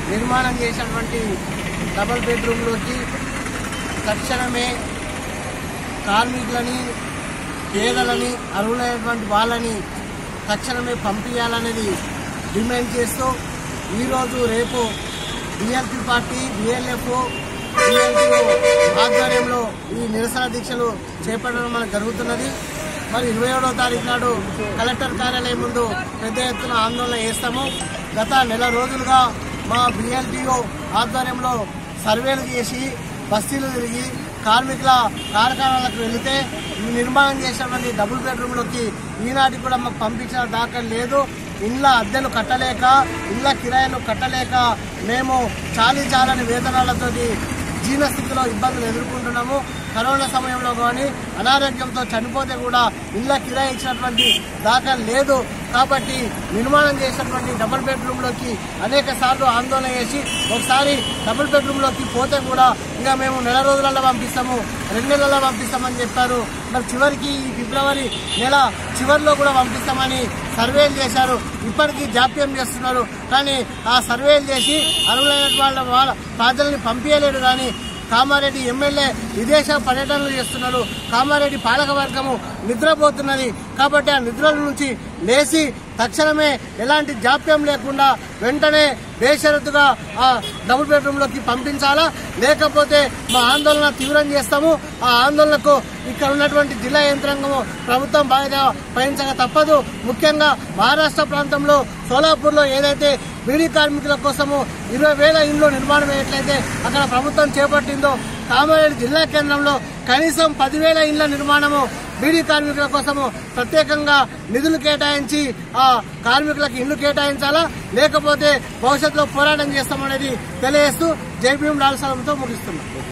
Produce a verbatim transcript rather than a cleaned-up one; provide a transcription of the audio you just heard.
నిర్మాణం చేసినటువంటి డబుల్ బెడ్రూమ్లోకి తక్షణమే కార్మికులని, పేదలని, అర్హులైనటువంటి వాళ్ళని తక్షణమే పంపించాలనేది డిమాండ్ చేస్తూ ఈరోజు రేపు బిఎల్పీ పార్టీ, బిఎల్ఎఫ్, బిఎల్పీఓ ఆధ్వర్యంలో ఈ నిరసన దీక్షలు చేపట్టడం మనకు జరుగుతున్నది. మరి ఇరవై ఏడవ తారీఖు నాడు కలెక్టర్ కార్యాలయం ముందు పెద్ద ఎత్తున ఆందోళన చేస్తాము. గత నెల రోజులుగా మా బిఎల్టీఓ ఆధ్వర్యంలో సర్వేలు చేసి బస్తీలు తిరిగి కార్మికుల కార్ఖానాలకు వెళితే ఈ నిర్మాణం చేసినటువంటి డబుల్ బెడ్రూమ్లోకి ఈనాటికి కూడా మాకు పంపించిన దాఖలు లేదు. ఇళ్ల అద్దెలు కట్టలేక, ఇళ్ల కిరాయిలు కట్టలేక మేము చాలీ చాలని వేతనాలతోటి జీర్ణస్థితిలో ఇబ్బందులు ఎదుర్కొంటున్నాము. కరోనా సమయంలో కానీ అనారోగ్యంతో చనిపోతే కూడా ఇళ్ల కిరాయి ఇచ్చినటువంటి దాఖలు లేదు. కాబట్టి నిర్మాణం చేసినటువంటి డబుల్ బెడ్రూమ్లోకి అనేక సార్లు ఆందోళన చేసి ఒకసారి డబుల్ బెడ్రూమ్లోకి పోతే కూడా ఇక మేము నెల రోజులలో పంపిస్తాము, రెండు నెలల్లో పంపిస్తామని చెప్పారు. మరి చివరికి ఈ ఫిబ్రవరి నెల చివరిలో కూడా పంపిస్తామని సర్వేలు చేశారు. ఇప్పటికీ జాప్యం చేస్తున్నారు. కానీ ఆ సర్వేలు చేసి అర్హులైన వాళ్ళ వాళ్ళ ప్రజల్ని పంపించలేడు. కానీ కామారెడ్డి ఎమ్మెల్యే విదేశ పర్యటనలు చేస్తున్నారు. కామారెడ్డి పాలక వర్గము నిద్రపోతున్నది. కాబట్టి ఆ నిద్రల నుంచి లేచి తక్షణమే ఎలాంటి జాప్యం లేకుండా వెంటనే బేషరతుగా ఆ డబుల్ బెడ్రూమ్లోకి పంపించాలా, లేకపోతే మా ఆందోళన తీవ్రం చేస్తాము. ఆ ఆందోళనకు ఇక్కడ ఉన్నటువంటి జిల్లా యంత్రాంగము ప్రభుత్వం బాధ్యత వహించక తప్పదు. ముఖ్యంగా మహారాష్ట్ర ప్రాంతంలో సోలాపూర్లో ఏదైతే బీడీ కార్మికుల కోసము ఇరవై వేల ఇండ్లు నిర్మాణం అయ్యేట్లయితే అక్కడ ప్రభుత్వం చేపట్టిందో, కామారెడ్డి జిల్లా కేంద్రంలో కనీసం పదివేల ఇండ్ల నిర్మాణము బీడీ కార్మికుల కోసము ప్రత్యేకంగా నిధులు కేటాయించి ఆ కార్మికులకు ఇళ్లు కేటాయించాలా, లేకపోతే భవిష్యత్తులో పోరాటం చేస్తామనేది తెలియజేస్తూ జై భీమ్ లాల్ సలంతో ముగిస్తున్నాం.